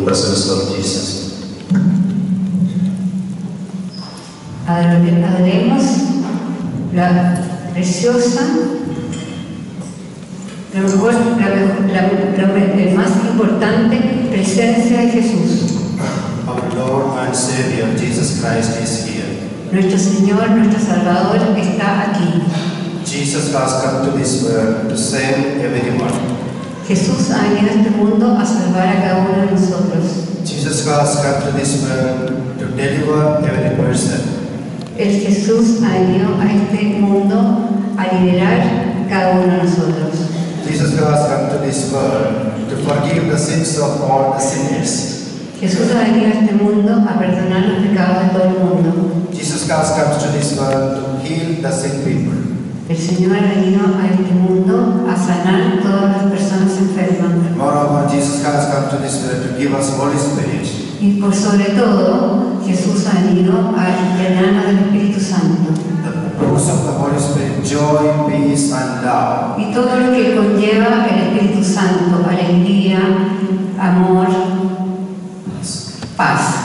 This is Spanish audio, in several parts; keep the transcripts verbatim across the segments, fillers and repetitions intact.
the presence of Jesus. Adoremos la preciosa, la mejor, la, la, la, la más importante presencia de Jesús. Our Lord and Savior Jesus Christ is here. Nuestro Señor, nuestro Salvador está aquí. Jesus has come to this world to save everyone. Jesús ha venido a este mundo a salvar a cada uno de nosotros. Jesus has come to this world to deliver every person. El Jesús ha venido a este mundo a liberar cada uno de nosotros. Jesus has come to this world to forgive the sins of all the sinners. Jesús ha venido a este mundo a perdonar los pecados de todo el mundo. Jesus has come to this world to heal the sick people. El Señor ha venido a este mundo a sanar todas las personas enfermas. Moreover, Jesus has come to this world to give us Holy Spirit. Y por sobre todo, Jesús ha venido a llenarnos del Espíritu Santo. The fruits of the Holy Spirit, joy, peace, and love. Y todo lo que conlleva el Espíritu Santo, alegría, amor, paz.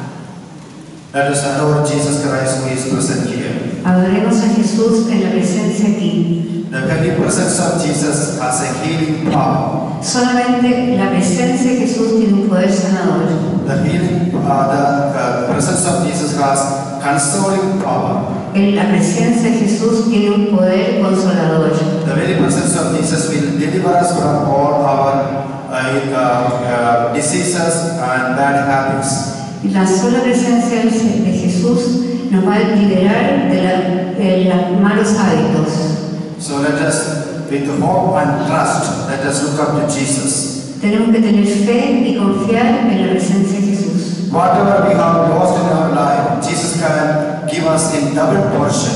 Let us adore Jesus Christ who is present here. Adoremos a Jesús en la presencia aquí. The very presence of Jesus has a healing power. Solamente la presencia de Jesús tiene un poder sanador. The healing, uh, the uh, presence of Jesus has consoling power. En la presencia de Jesús tiene un poder consolador. The very presence of Jesus will deliver us from all our uh, uh, uh, diseases and bad habits. La sola presencia de Jesús nos va a liberar de, la, de los malos hábitos. So let us, with hope and trust, let us look up to Jesus. Tenemos que tener fe y confiar en la presencia de Jesús. Whatever we have lost in our life, Jesus can give us in double portion.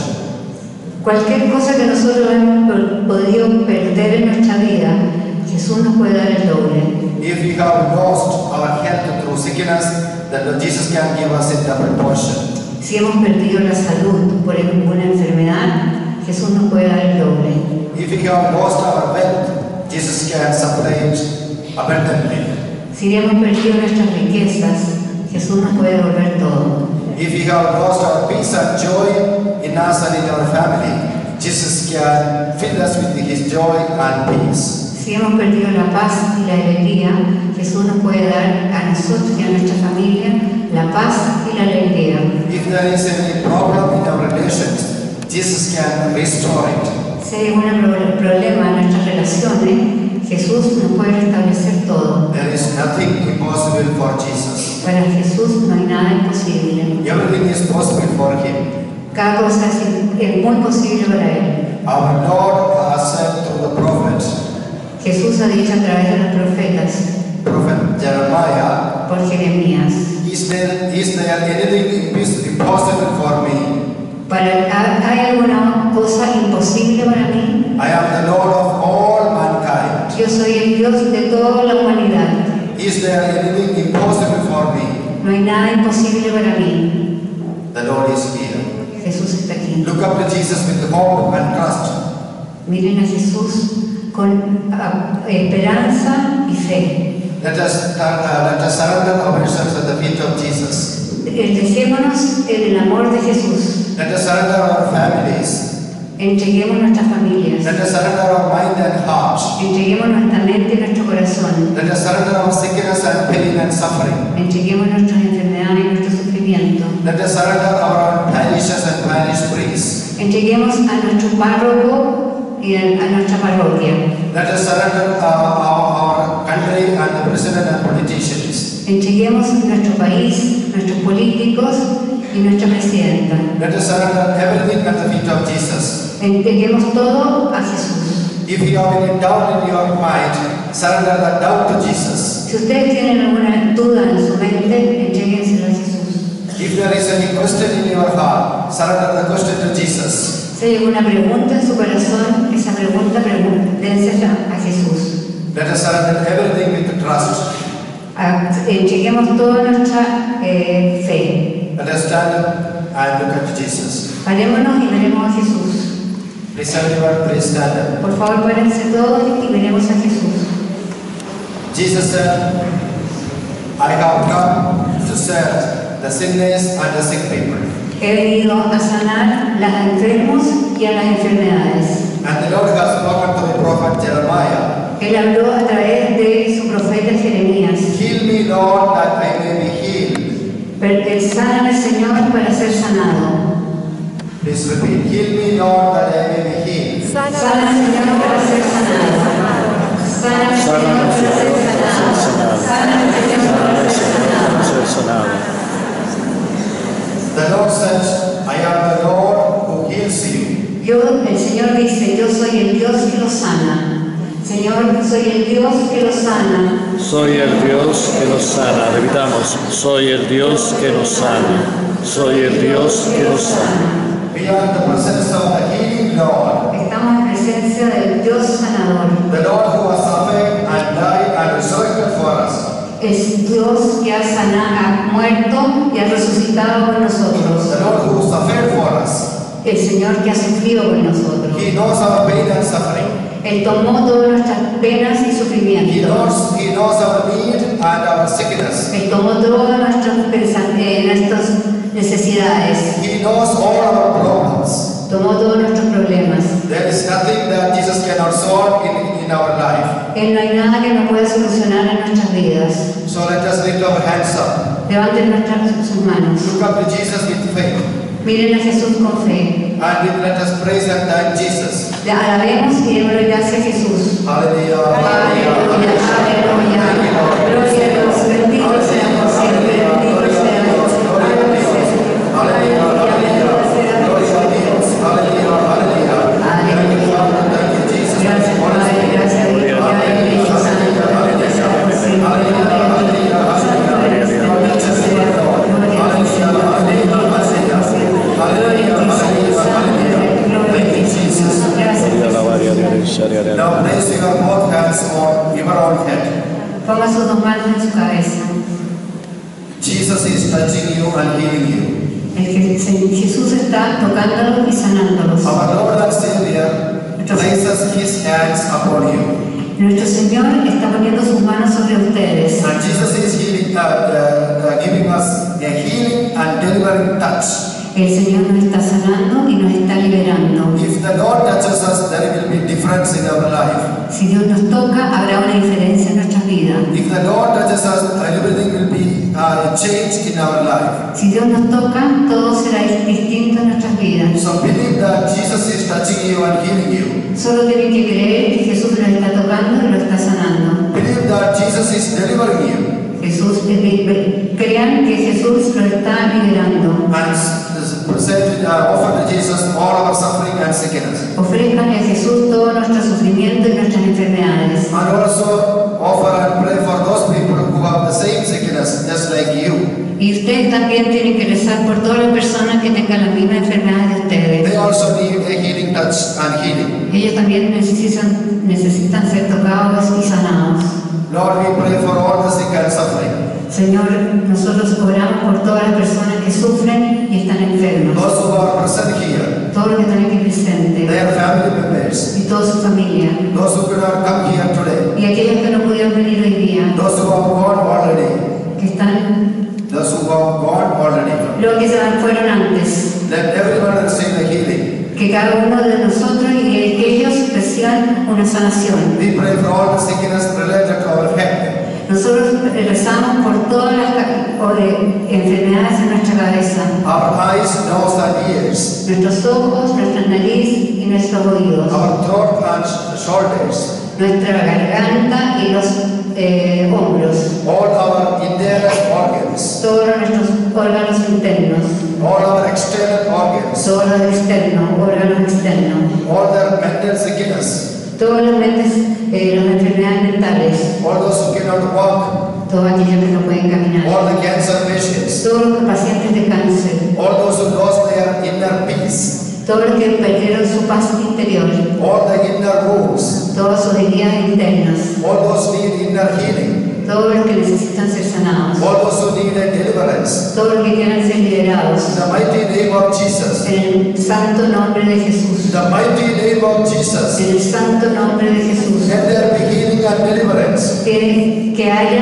Cualquier cosa que nosotros hemos podido perder en nuestra vida, Jesús nos puede dar el doble. If we have lost our health through sickness, then Jesus can give us a double portion. Si hemos perdido la salud por alguna enfermedad, Jesús nos puede dar el doble. If we have lost our wealth, Jesus can supply it abundantly. Si hemos perdido nuestras riquezas, Jesús nos puede devolver todo. If we have lost our peace and joy in us and in our family, Jesus can fill us with His joy and peace. Si hemos perdido la paz y la alegría, Jesús nos puede dar a nosotros y a nuestra familia la paz y la alegría. If there is any problem in our relations, Jesus can restore it. Si hay algún problema en nuestras relaciones, Jesús nos puede restablecer todo. There is nothing impossible for Jesus. Para Jesús no hay nada imposible. Everything is possible for Him. Cada cosa es, es muy posible para Él. Our Lord has said through the prophet, Jesús ha dicho a través de los profetas, Prophet Jeremiah, por Jeremías, is there, is there anything impossible for me? Para, ¿hay alguna cosa imposible para mí? I am the Lord of all mankind. Yo soy el Dios de toda la humanidad. Is there anything impossible for me? No hay nada imposible para mí. The Lord is here. Jesús está aquí. Look up to Jesus with hope and trust. Miren a Jesús con uh, esperanza y fe. Let us, uh, let us surrender ourselves at the feet of Jesus. Dejémonos en el amor de Jesús. Let us surrender our families. Entreguemos nuestras familias. Let us surrender our mind and heart. Entreguemos nuestra mente y nuestro corazón. Let us surrender our sickness and pain and suffering. Entreguemos nuestras enfermedades y nuestro sufrimiento. Let us surrender our parishes and parish priests. Entreguemos a nuestro párroco y a, a nuestra parroquia. Let us surrender our, our, our country and the president and politicians. Entreguemos nuestro país, nuestros políticos y nuestra presidenta. Let us surrender everything at the feet of Jesus. Entreguemos todo a Jesús. If you have any doubt in your mind, surrender that doubt to Jesus. Si ustedes tienen alguna duda en su mente, entréguensela a Jesús. If there is any question in your heart, surrender the question to Jesus. Si hay alguna pregunta en su corazón, esa pregunta dénsela a Jesús. Let us surrender everything with trust. Entreguemos toda nuestra eh, fe. Let us stand up and look at Jesus. Parémonos y veremos a Jesús. Please everyone, please stand up. Por favor, párense todos y veremos a Jesús. Jesus said, I I have come to serve the sickness and the sick people. He venido a sanar a los enfermos y a las enfermedades. And the Lord has spoken to the prophet Jeremiah. Él habló a través de su profeta Jeremías. Heal me, Lord, that I may be healed. Sana al Señor para ser sanado. Please repeat. Heal me, Lord, that I may be healed. Sana al Señor para ser sanado. Sana al Señor para ser sanado. Sana al Señor para ser sanado. The Lord says, I am the Lord who heals you. Yo, el Señor dice, yo soy el Dios que lo sana. Señor, soy el Dios que lo sana. Soy el Dios que nos sana. Repitamos, soy el Dios que nos sana. Soy el Dios que nos sana. We are in the presence of the healing Lord. Estamos en presencia del Dios sanador. The Lord who has suffered and died and resurrected for us. Es Dios que ha sanado, ha muerto y ha resucitado por nosotros. The Lord who suffered for us. El Señor que ha sufrido por nosotros. He knows our pain and suffering. Él tomó todas nuestras penas y He sufrimientos. knows, he knows our need and our sickness. Él tomó todas nuestras, pensa- eh, nuestras necesidades. He knows all our problems. Tomó todos nuestros problemas. There is nothing that Jesus cannot solve in, in our life. Él no hay nada que no pueda solucionar en nuestras vidas. So let us lift our hands up. Levanten nuestras sus manos. Look up to Jesus with faith. Miren a Jesús con fe. And let us praise and thank Jesus. Le alabemos y démosle gracias a Jesús. Hallelujah. Aleluya, aleluya. Gloria a Dios. Bendito sea por siempre. Bendito sea Dios. Hallelujah. Hallelujah. Glory to Dios. Hallelujah. Hallelujah. Thank you, Father. Thank you, Jesus. Gracias, Padre. Gracias, Dios. Gracias, Espíritu Santo. Gracias por siempre. Aleluya. Bendito sea Dios. Gloria a ti, Señor. Bendito sea por siempre. Gloria a ti, Espíritu Santo. Gloria a ti, Jesús. Gracias, Jesús. Now place your both hands on your own head. Ponga sus dos manos en su cabeza. Jesus is touching you and healing you. El que Jesús está tocándolos y sanándolos. Our Lord and Savior places His hands upon you. Nuestro Señor está poniendo sus manos sobre ustedes. And Jesus is healing, uh, uh, uh, giving us a healing and delivering touch. El Señor nos está sanando y nos está liberando. If the Lord touches us, there will be difference in our life. Si Dios nos toca, habrá una diferencia en nuestras vidas. If the Lord touches us, everything will be uh, changed in our life. Si Dios nos toca, todo será distinto en nuestras vidas. So believe that Jesus is touching you and healing you. Solo tienen que creer que Jesús los está tocando y los está sanando. Believe that Jesus is delivering you. Jesús, eh, crean que Jesús los está liberando. And present, uh, offer to Jesus all our suffering and sickness. Ofrezcanle a Jesús todo nuestro sufrimiento y nuestras enfermedades. And also offer and pray for those people who have the same sickness just like you. Y ustedes también tienen que rezar por todas las personas que tengan la misma enfermedad de They ustedes. also need a healing touch and healing. Ellos también necesitan, necesitan ser tocados y sanados. Lord, we pray for all the sick and suffering. Señor, nosotros oramos por todas las personas que sufren y están enfermas. Those who are present here, Todos los que están aquí presentes. their family members, Y toda su familia. those who could not come here today, Y aquellos que no pudieron venir hoy día. those who have gone already, Que están, those who have gone already. los que se fueron antes. Let everyone receive the healing. Que cada uno de nosotros y que ellos reciban una sanación. We pray for all the sickness related to our head. Nosotros rezamos por todas las o de enfermedades en nuestra cabeza, Our eyes, nose and ears, nuestros ojos, nuestra nariz y nuestros oídos, our throat and sh- shoulders, nuestra garganta y los eh, hombros, all our internal organs, todos nuestros órganos internos, all our external organs, todos los externos, órganos externos, all the mental sickness, todas las mentes, eh, las enfermedades mentales, all those who cannot walk, todos aquellos que no pueden caminar, all the cancer patients, todos los pacientes de cáncer, all those who lost their inner peace, todos los que perdieron su paz interior, all the inner wounds, todas sus heridas internas, all those who need inner healing, todos los que necesitan ser sanados, all those who need a deliverance. todos los que quieran ser liberados, In the mighty name of Jesus, en el santo nombre de in Jesús, the mighty name of Jesus, en el santo nombre de Jesús, let there be healing and deliverance. que, que haya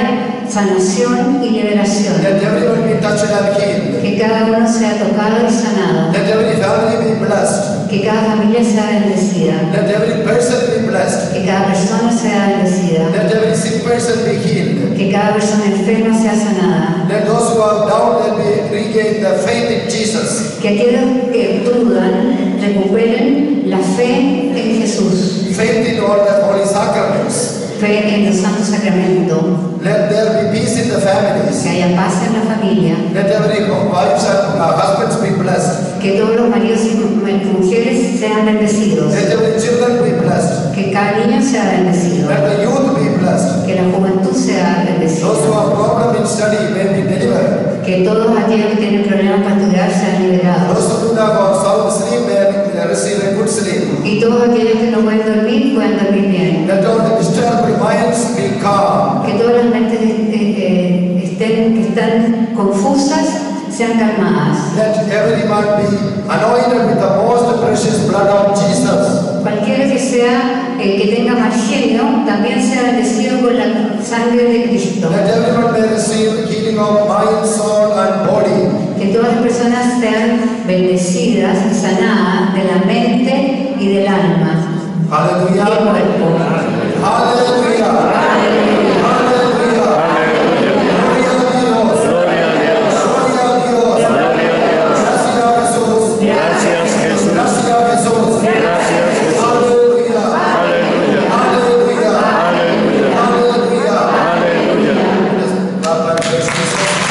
sanación y liberación. Let everyone be touched and healed. Que cada uno sea tocado y sanado. Let every family be blessed. Que cada familia sea bendecida. Let every person be blessed. Que cada persona sea bendecida. Let every sick person be healed. Que cada persona enferma sea sanada. Let those who are down let me regain the faith in Jesus. Que aquellos que dudan recuperen la fe en Jesús. Faith in all the holy sacraments. Fe en los santos sacramentos. Let there be peace in the families. Que haya paz en la familia. Let every wives and uh, husbands be blessed. Que todos los maridos y mujeres sean bendecidos. Let every children be blessed. Que cada niño sea bendecido. Let the youth be blessed. Que la juventud sea bendecida. Those who have problem in study may be delivered. Que todos aquellos que tienen problemas para estudiar sean liberados. Those who do not have sound sleep may receive a good sleep. Y todos aquellos que no pueden dormir puedan dormir bien. Let all the disturbed minds be calm. Que todas las mentes eh, eh, estén, que están confusas sean calmadas. Let everyone be anointed with the most precious blood of Jesus. Cualquiera que sea eh, que tenga mal genio también sea bendecido con la sangre de Cristo. Let everyone may receive healing of mind, soul, and body. Que todas las personas sean bendecidas y sanadas de la mente y del alma. Hallelujah. Y del cuerpo. Hallelujah. Aleluya. Hallelujah. Gloria a Dios. Gloria a Dios. Gloria a Dios. Gloria a Dios. Gracias Jesús. Gracias, Jesús. Gracias Jesús. Gracias, Jesús. Aleluya. Aleluya. Aleluya. Aleluya. Aleluya. Aleluya. God bless Jesus.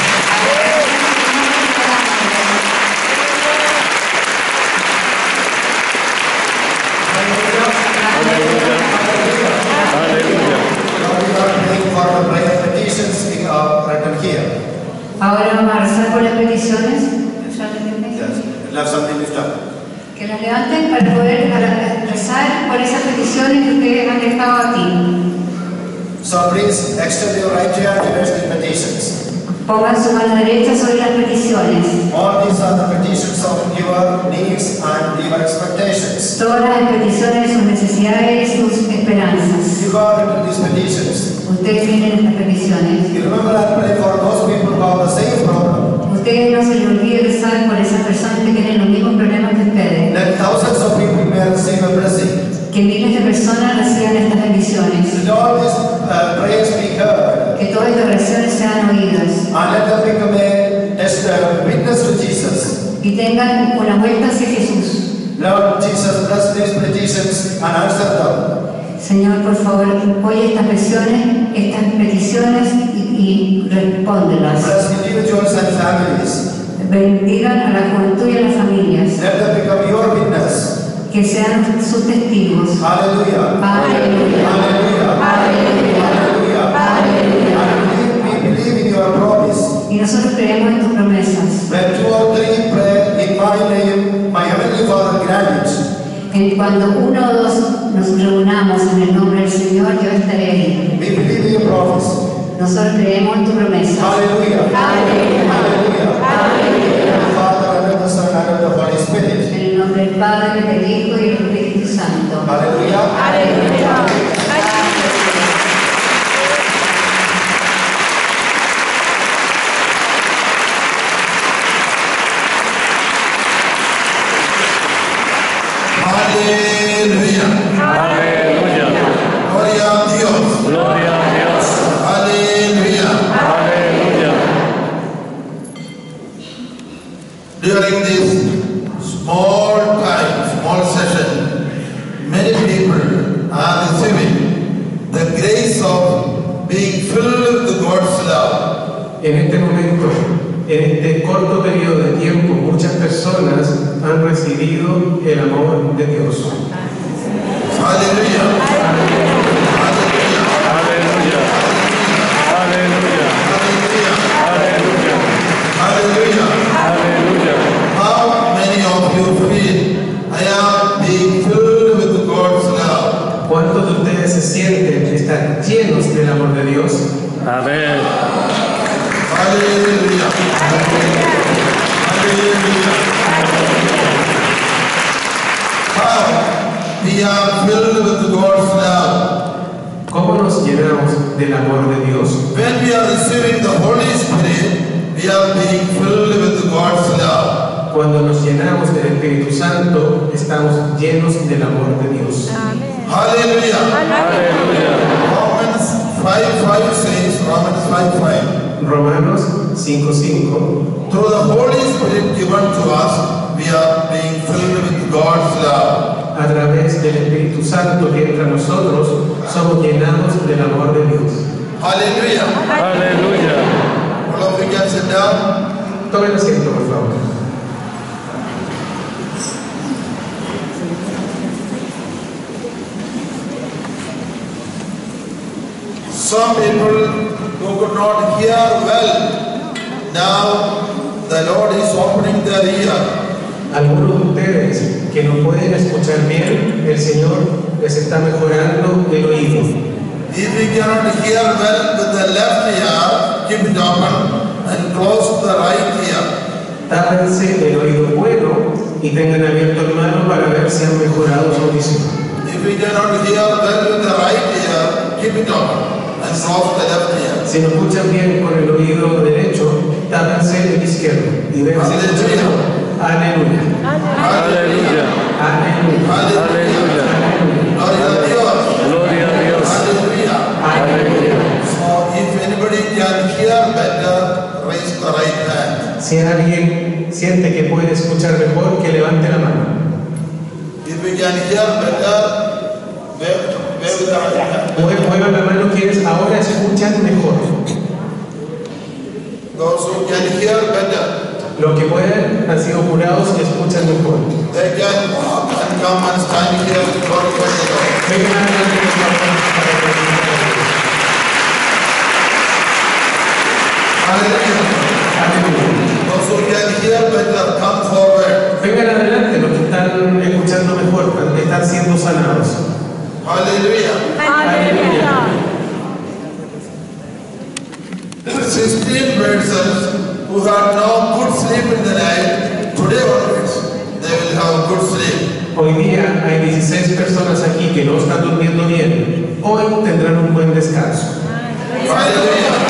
Ahora vamos a rezar por las peticiones. Que las levanten para poder para rezar por esas peticiones que ustedes han dejado aquí. So please extend your right hand towards the petitions. Pongan su mano derecha sobre las peticiones. All these are the petitions of your needs and your expectations. Todas las peticiones, sus necesidades y sus esperanzas. You have written these petitions. Ustedes tienen estas peticiones. You remember and pray for those people who have the same problem. Ustedes no se les olvide rezar por esas personas que tienen los mismos problemas que ustedes. Let thousands of people may receive a blessing. Que miles de personas reciban estas bendiciones. Let all these uh, prayers be heard. Que todas estas oraciones sean oídas. And let them become a test, uh, witness to Jesus. Y tengan una vuelta hacia Jesús. Lord Jesus, bless these petitions and answer them. Señor, por favor, oye estas peticiones, estas peticiones y, y respóndelas. Bless individuals and families. Bendigan a la juventud y a las familias. Let them become your witness. Que sean sus testigos. Hallelujah. Aleluya. Hallelujah. Aleluya. Hallelujah. And we, we believe in your promise. Y nosotros creemos en tus promesas. When two or three pray in my name, my heavenly Father grant it. En cuando uno o dos nos reunamos en el nombre del Señor, yo estaré ahí. We believe in your promise. Nosotros creemos en tu promesa. Hallelujah. Aleluya. Hallelujah. Aleluya. The Father and of the Son and of the Holy Spirit. En el nombre del Padre, del Hijo y del Espíritu Santo. Hallelujah. Aleluya. Aleluya. Aleluya. Gloria a Dios. Gloria a Dios. Aleluya. Aleluya. During this small time, small session, many people are receiving the grace of being filled with God's love. En este momento, en este corto periodo de tiempo, muchas personas han recibido el amor de Dios. Aleluya. Aleluya. Aleluya. Aleluya. Aleluya. Aleluya. How many of you feel I am being filled with God's love? ¿Cuántos de ustedes se sienten estar llenos del amor de Dios? Amén. Aleluya. Aleluya. How we are filled with God's love. ¿Cómo nos llenamos del amor de Dios. When we are receiving the Holy Spirit, we are being filled with God's love. Cuando nos llenamos del Espíritu Santo, estamos llenos del amor de Dios. Hallelujah. Aleluya. Romans five five says, Romans five five. Romanos cinco cinco. Through the Holy Spirit given to us, we are being filled with God's love. A través del Espíritu Santo que entra a nosotros, somos llenados del amor de Dios. Hallelujah. Aleluya. All of you can sit down. Tomen asiento, por favor. Some people who could not hear well, now the Lord is opening their ear. Algunos de ustedes que no pueden escuchar bien, el Señor les está mejorando el oído. If we cannot hear well with the left ear, keep it open and close the right ear. Tápense el oído bueno y tengan abierto el malo para ver si han mejorado su audición. If we cannot hear well with the right ear, keep it open and close the left ear. Si no escuchan bien con el oído derecho, tápense el izquierdo y vean si escuchan mejor. Aleluya. Aleluya. Aleluya. Aleluya. Gloria a Dios. Gloria a Dios. Hallelujah. Aleluya. So if anybody can hear better, raise the right hand. Si alguien siente que puede escuchar mejor, que levante la mano. If we can hear better, wave, wave the right hand. Mue- Muevan la mano quienes ahora escuchan mejor. Those who can hear better, Los que pueden han sido curados y escuchan mejor. they can walk and come and stand here to glorify the Lord. Vengan adelante, por favor, para glorificar a Dios. Hallelujah. Aleluya. Those who can hear better, come forward. Vengan adelante los que están escuchando mejor, que están siendo sanados. Hallelujah. Aleluya. Sixteen persons who had no good sleep in the night, today onwards, they will have good sleep. Hoy día hay dieciséis personas aquí que no están durmiendo bien. Hoy tendrán un buen descanso. Hallelujah.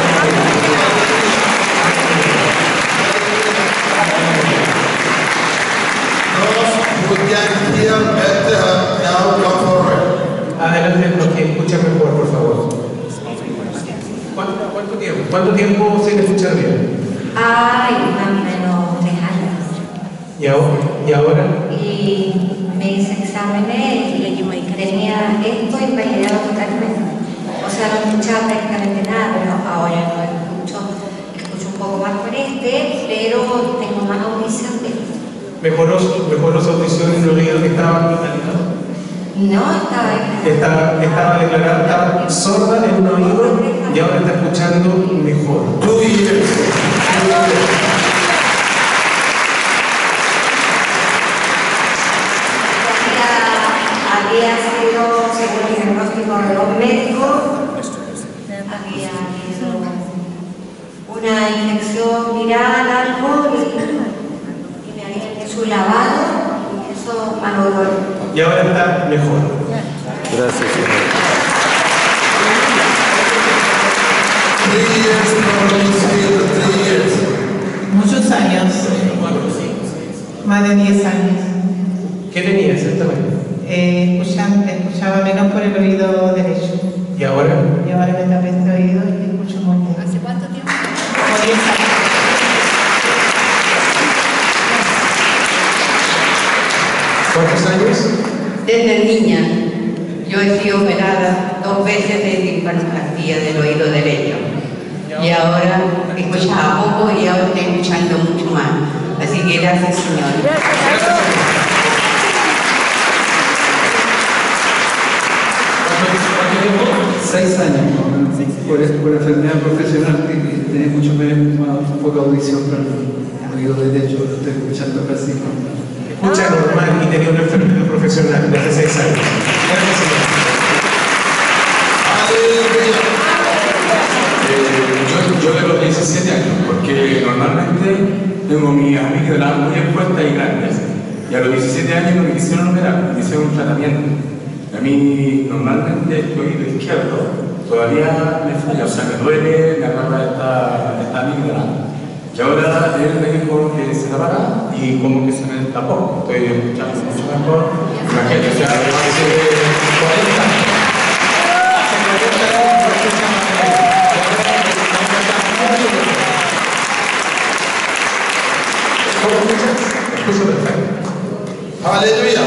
Those who can hear better, now come forward. Adelante los que escuchan mejor, por favor. ¿Cuánto, cuánto tiempo? ¿Cuánto tiempo sin escuchar bien? Ay, más o menos tres años. ¿Y ahora? ¿Y ahora? Y me hice exámenes y tenía esto y me quedaba totalmente. O sea, no escuchaba prácticamente nada, pero ahora no escucho. Escucho un poco más con este, pero tengo más audición de esto. ¿Mejoró, mejoró su audición en el oído que estaba inhabilitado? No, estaba ahí. Estaba, estaba declarada, estaba sorda en un oído y ahora está escuchando mejor. Two years. Había sido, según el diagnóstico de los médicos, había sido una infección viral, algo, y, y me habían hecho un lavado, y eso malogró. Y ahora está mejor. Gracias, Señor. Three years, probably still three years. Muchos años, más de diez años. ¿Qué tenía exactamente? Eh, escuchaba, escuchaba menos por el oído derecho. ¿Y ahora? Y ahora me tapé este oído y escucho muy bien. ¿Hace cuánto tiempo? Como diez años. ¿Cuántos años? Desde niña, yo he sido operada dos veces de disparoscopía del oído derecho. Y ahora escuchaba poco y ahora estoy escuchando mucho más. Así que gracias, Señor. ¿Cuánto tiempo? Seis años, por, por enfermedad profesional, que tenía mucho menos, más poca audición, pero el oído derecho lo estoy escuchando casi. Escucha normal y tenía una enfermedad profesional de hace seis años. Gracias, Señor. Eh, yo, yo de los diecisiete años, porque normalmente tengo mis amígdalas muy expuestas y grandes. Y a los diecisiete años no me quisieron operar, me hicieron un tratamiento. A mí normalmente el oído izquierdo todavía me falla, o sea, me duele, me agarra esta, esta amígdala. Y ahora él me dijo que se tapara y como que se me tapó. Estoy escuchando mucho mejor. Imagínate, o sea, hace cuarenta años. Escucho perfecto. Hallelujah.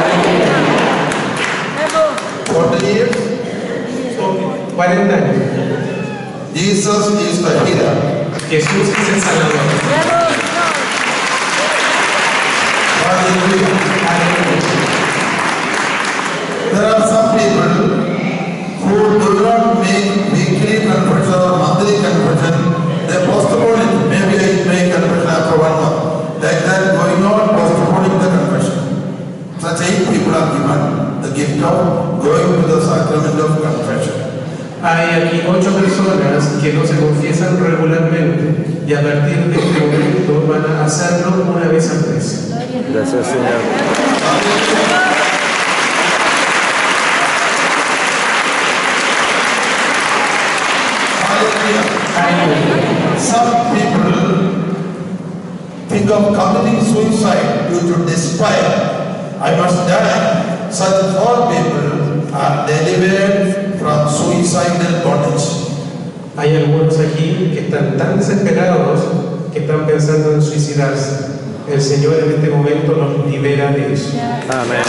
forty years. cuarenta años. Jesus is the healer. Jesús es el Salvador. Hallelujah. Aleluya. There are some people who do not make weekly confession or monthly confession. They postpone it. Maybe I make confession after one month. Like that, going on, postponing the confession. Such eight people are given the gift of going to the sacrament of confession. Hay aquí ocho personas que no se confiesan regularmente y a partir de este momento van a hacerlo una vez al mes. Gracias, Señor. Hallelujah. Some people think of committing suicide due to despair. I must die. Such all people are delivered from suicidal bondage. Hay algunos aquí que están tan desesperados que están pensando en suicidarse. El Señor en este momento los libera de eso. Amén.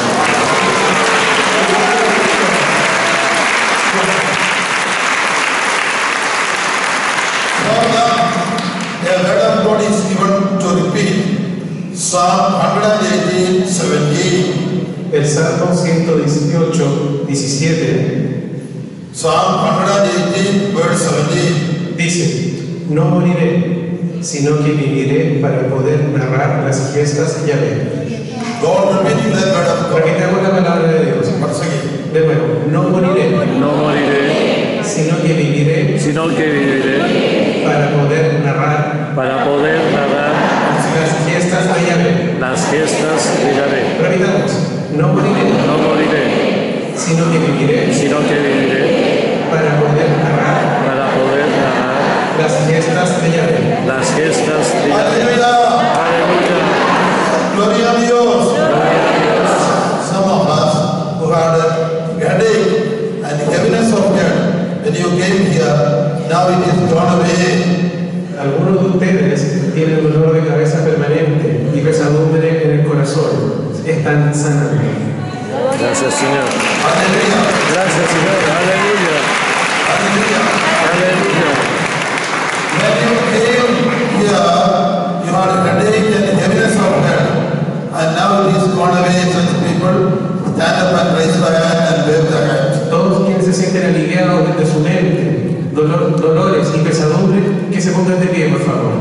A word of God is given to repeat. Psalm one eighteen, seventeen. El Salmo ciento dieciocho, diecisiete Psalm one eighteen, verse seventeen. dice: no moriré, sino que viviré para poder narrar las fiestas de Yahvé. God repeating that word of God. Repitamos la palabra de Dios. Once again. De nuevo, no moriré, No moriré, sino que viviré sino que viviré para poder narrar para poder narrar las fiestas de Yahvé. las fiestas de Yahvé. Repitamos, no moriré, No moriré, sino que viviré sino que viviré para poder narrar para poder narrar las fiestas de Yahvé. las fiestas de Yahvé. Hallelujah. Aleluya. Gloria a Dios. Some of us who had a headache and heaviness of head when you came here, now it is gone away. Algunos de ustedes tienen dolor de cabeza permanente y pesadumbre en el corazón. Están sanando. Gracias, Señor. Hallelujah. Gracias, Señor. Aleluya. Hallelujah. Aleluya. When you came here, you had a headache and heaviness of head, and now it is gone away. Such people stand up and raise their hand and wave their hands. Todos quienes se sienten aliviados desde su mente, dolor, dolores y pesadumbre, que se pongan de pie, por favor.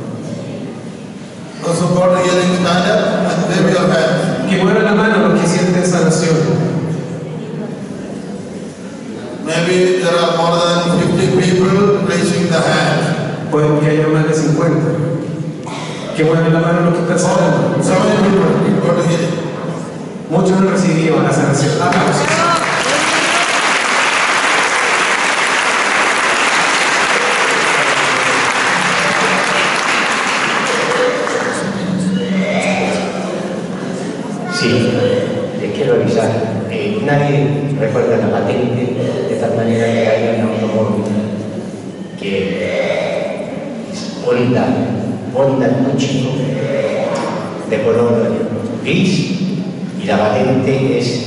Those who got healing, stand up and wave your hands. Que muevan la mano los que sienten sanación. Maybe there are more than fifty people raising the hand. Puede que haya más de cincuenta. Que muevan la mano los que están sanando. So many people got healing. Muchos han recibido la sanación. Aplausos. Sí, les quiero avisar, eh, nadie recuerda la patente, de tal manera que hay un automóvil que es Honda, Honda muy chico, de color gris, y la patente es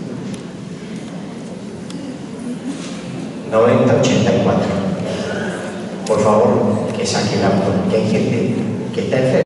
noventa ochenta y cuatro. Por favor, que saquen el auto, que hay gente que está enferma.